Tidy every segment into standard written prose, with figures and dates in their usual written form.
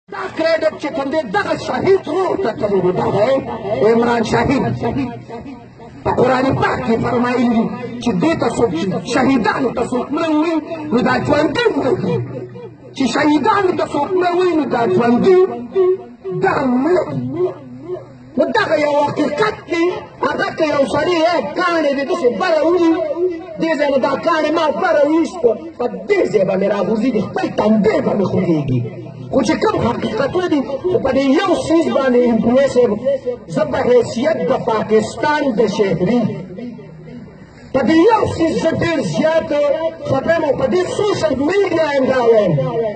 دا کریډټ چې کوم دی دغه شهید روح ته تللی دی دغه عمران شهید په قرآن پاک کې فرمایلي دي چې دې ته څوک شهیدانو ته څوک مړه ووایي نو دا ژوندي مړه دي چې شهیدانو ته څوک مړه ووایي نو دا ژوندي دا مړه دي نو دغه یو حقیقت دی هغه که یو سړی کاڼې دې داسې بره وړي دې ځای نه دا کاڼې ما بره ویستو په دې ځای به مې راغورځېږي خپل تندی به مې خوږېږي خو چې کوم حقیقتونه دي خو په دې یو څیز باندې امپویه صاحب زه په حیثیت د پاکستان د شهري په دې یو څیز زه ډېر زیات خفه یم او په دې سوشل میډیا یم دا وایم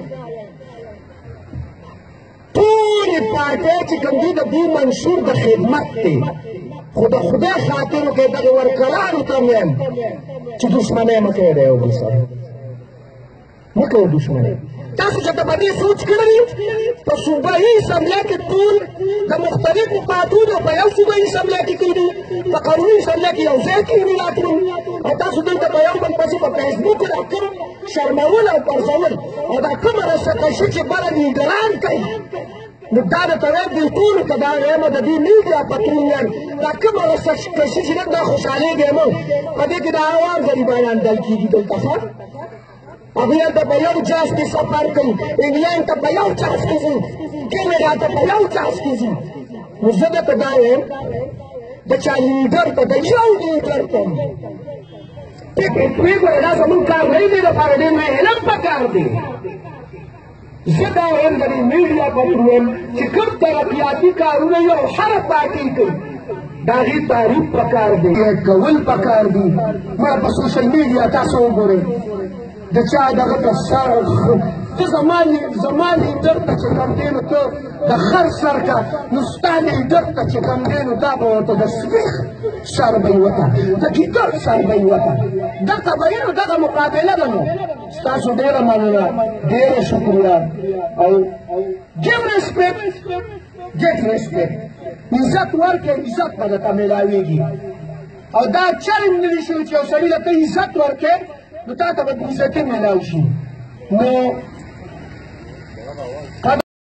ټولې پارټۍ چې کوم دي د دوی منشور د خدمت دی خو د خدای خاطر کې دغه ورکلانو ته م یم چې دښمنۍ مه کوئ د یو بل سره مه کوئ دښمنۍ تاسو چې د په دې سوچ کړی په صوبایي اسمبلی کې ټول د مختلفو پارټیو په یو صوبایي اسمبلی کې کړي په قانوني اسمبلی کې یو ځای کښېني راټول او تاسو دلته په یو بل پسې په فیسبوک دا کوم شرمول او پرځول او دا کومه رسکشي چې بله لیډران کوي نو دا درته وایم دوی ټولو ته دا وایم د دې میډیا پترون یم دا کومه رسکشي چې نن دا خوشحالېږي مو په دې کې د عوام غریبانان دل کېږي دلته ښه هغوی هلته په یو جاز کې سفر کوي انګلینډ ته په یو جاز کې ځي کینیډا ته په یو جاز کې ځي نو زه درته دا وایم د چا لیډر ته د یو لیډر ته پرېږده دا زموږ کار نه دی دپاره ډېر محنت پکار دی زه دا وایم د دې میډیا پترون چې کوم ترقیاتي کارونه یو هره پارټي کوي د هغې تعریف پکار دی کول پکار دي ما په سوشل میډیا تاسو وګورئ د چا دغه ته ته زما لیډر ته چې کوم دی نو ته د خر سر کا نو ستا لیډر ته چې کوم دی نو دا به ورته د سپیخ سر به یې وته د ګیدړ سر به یې وته دغه به نو دغه مقابله به نو ستاسو ډېره مننه ډېره شکریه او give respect get respect عزت ورکړئ عزت به درته میلاویږي او دا چل نه دي شوي چې یو سړي ته ته عزت ورکړې نو تا ته به عزتي میلاو شي نو